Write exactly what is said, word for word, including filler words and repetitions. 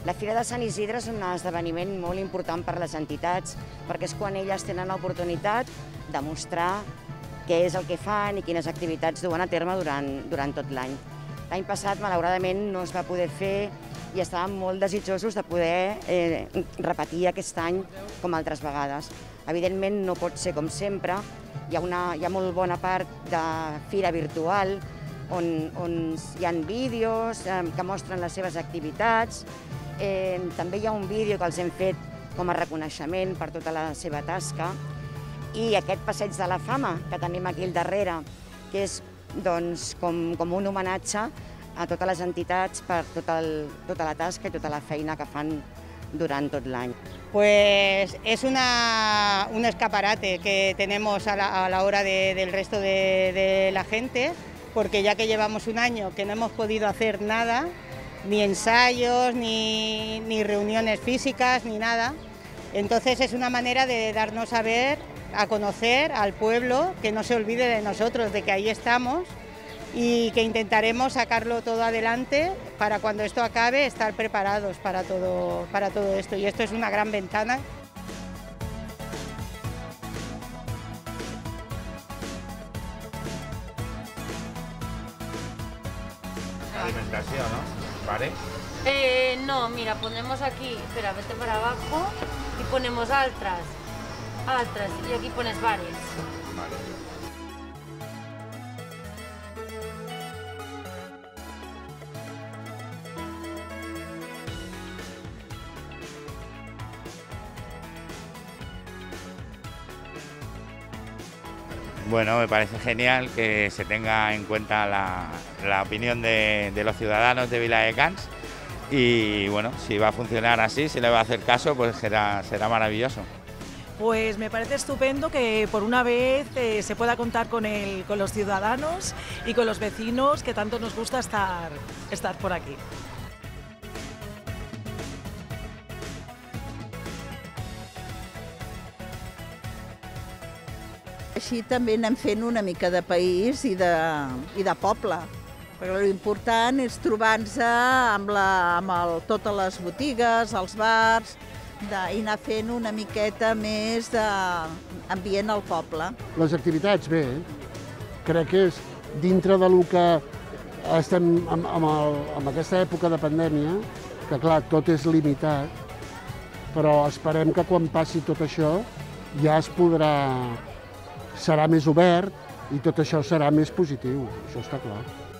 La Fira de Sant Isidre és un esdeveniment molt important per a les entitats, perquè és quan elles tenen l'oportunitat de mostrar què és el que fan i quines activitats duen a terme durant, durant tot l'any. L'any passat, malauradament, no es va poder fer i estàvem molt desitjosos de poder eh, repetir aquest any com altres vegades. Evidentment, no pot ser com sempre. Hi ha, una, hi ha molt bona part de fira virtual on, on hi ha vídeos eh, que mostren les seves activitats. Eh, també hi ha un vídeo que els hem fet com a reconeixement per tota la seva tasca. I aquest passeig de la fama que tenim aquí al darrere, que és doncs, com, com un homenatge a totes les entitats per tot el, tota la tasca i tota la feina que fan durant tot l'any. Pues es una, un escaparate que tenemos a la, a la hora de, del resto de, de la gente, porque ya que llevamos un año que no hemos podido hacer nada, ni ensayos, ni, ni reuniones físicas, ni nada, entonces es una manera de darnos a ver, a conocer al pueblo, que no se olvide de nosotros, de que ahí estamos y que intentaremos sacarlo todo adelante para cuando esto acabe estar preparados para todo, para todo esto. Y esto es una gran ventana. Alimentación, ¿no? ¿Vale? Eh, no, mira, ponemos aquí, espera, vete para abajo y ponemos altras, altras y aquí pones bares. Vale. Bueno, me parece genial que se tenga en cuenta la, la opinión de, de los ciudadanos de Viladecans y bueno, si va a funcionar así, si le va a hacer caso, pues será, será maravilloso. Pues me parece estupendo que por una vez eh, se pueda contar con, el, con los ciudadanos y con los vecinos que tanto nos gusta estar, estar por aquí. Així també anem fent una mica de país i de, i de poble, perquè l'important és trobar-nos amb, la, amb el, totes les botigues, els bars, de, i anar fent una miqueta més d'ambient al poble. Les activitats, bé, crec que és dintre del que estem amb, amb, el, amb aquesta època de pandèmia, que clar, tot és limitat, però esperem que quan passi tot això ja es podrà, serà més obert i tot això serà més positiu, això està clar.